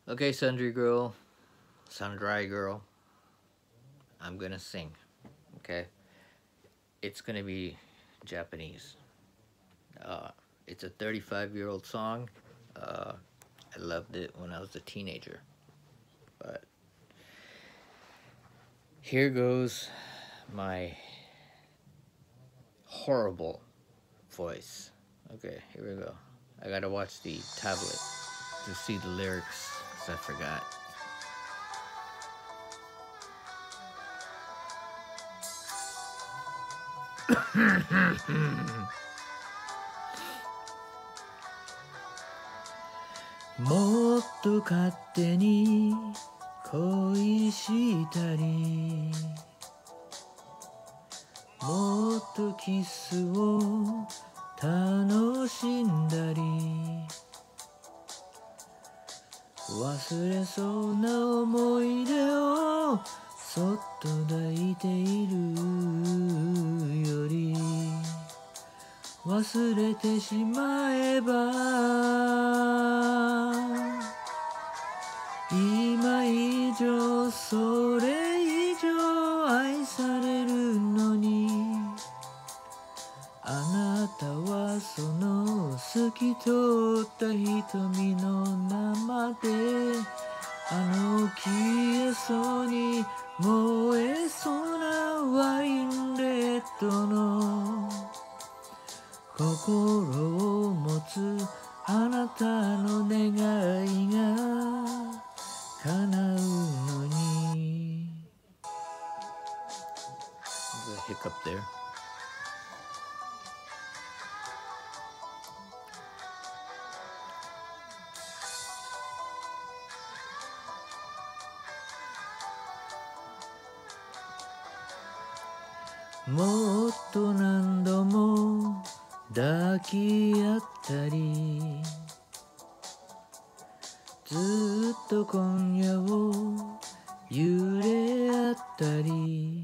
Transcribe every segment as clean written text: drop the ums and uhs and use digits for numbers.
Okay, Sundry Girl, Sundry Girl, I'm gonna sing. Okay, it's gonna be Japanese. Uh, it's a 35-year-old song. I loved it when I was a teenager. But here goes my horrible voice. Okay, here we go. I gotta watch the tablet to see the lyrics because I forgot. もっと勝手に恋したり、もっとキスを楽しんだり、忘れそうな思い出をそっと抱いているより、忘れてしまえば今以上それ以上愛されるのに、あなたはその透き通った瞳の生で消えそうに燃えそうなワインレッドの心を持つあなたの願いが叶うのに。There's a hiccup there. もっと何度も抱き合ったり、ずっと今夜を揺れ合ったり、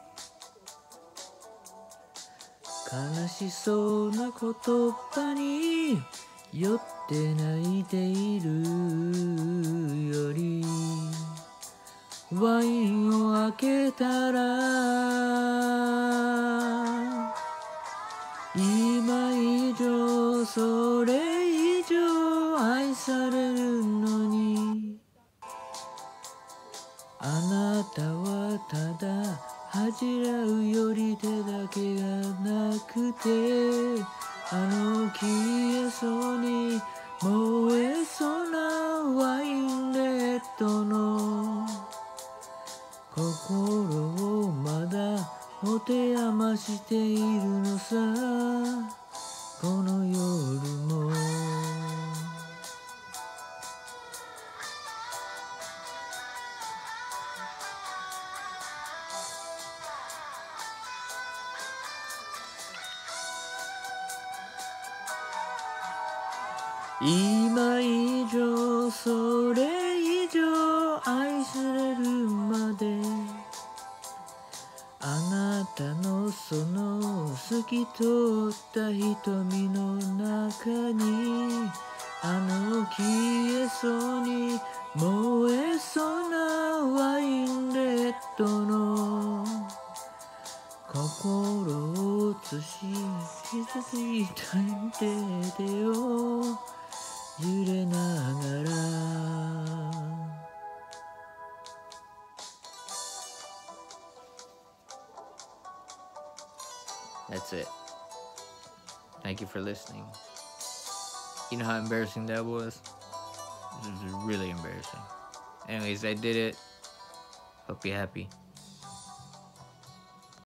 悲しそうな言葉に酔って泣いているより、ワインを開けたら今以上それ以上愛されるのに、あなたはただ恥じらうより手だけがなくて、消えそうに燃えそうなワインレッドの心をまだ持て余しているのさ、この夜も。今以上それ以上愛されるまで、あなたのその透き通った瞳の中に消えそうに燃えそうなワインレッドの心を映し傷ついた手でを揺れながら。That's it. Thank you for listening. You know how embarrassing that was? It was really embarrassing. Anyways, I did it. Hope you're happy.